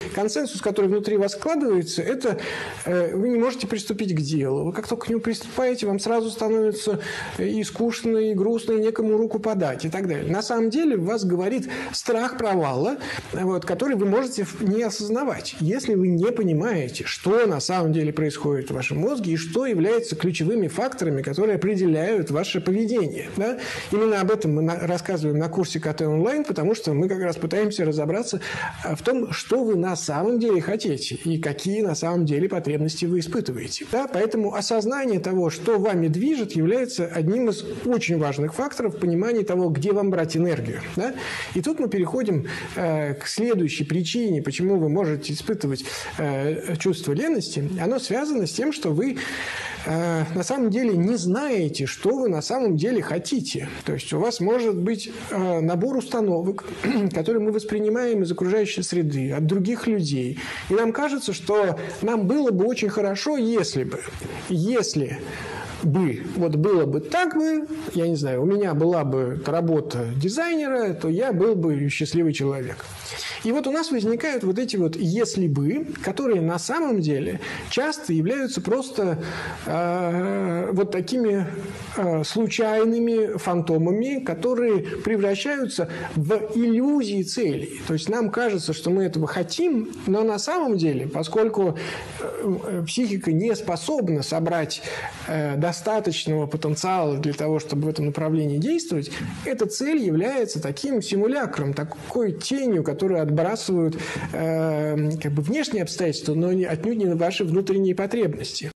консенсус, который внутри вас складывается, это вы не можете приступить к делу. Вы как только к нему приступаете, вам сразу становится и скучно, и грустно, и некому руку подать, и так далее. На самом деле в вас говорит страх провала, который вы можете не осознавать, если вы не понимаете, что на самом деле происходит в вашем мозге и что является ключевыми факторами, которые определяют ваше поведение. Да? Именно об этом мы рассказываем на курсе КТ онлайн, потому что мы как раз пытаемся разобраться в том, что вы на самом деле хотите и какие на самом деле потребности вы испытываете. Да? Поэтому осознание того, что вами движет, является одним из очень важных факторов понимания того, где вам брать энергию. Да? И тут мы переходим к следующей причине, почему вы можете испытывать чувство лености. Оно связано с тем, что вы на самом деле не знаете, что вы на самом деле хотите. То есть у вас может быть набор установок, которые мы воспринимаем из окружающей среды, от других людей. И нам кажется, что нам было бы очень хорошо, если бы. Вот было бы так бы, я не знаю, у меня была бы работа дизайнера, то я был бы счастливый человек. И вот у нас возникают вот эти вот «если бы», которые на самом деле часто являются просто вот такими случайными фантомами, которые превращаются в иллюзии целей. То есть нам кажется, что мы этого хотим, но на самом деле, поскольку психика не способна собрать достаточного потенциала для того, чтобы в этом направлении действовать, эта цель является таким симулякром, такой тенью, которую отбрасывают внешние обстоятельства, но отнюдь не ваши внутренние потребности.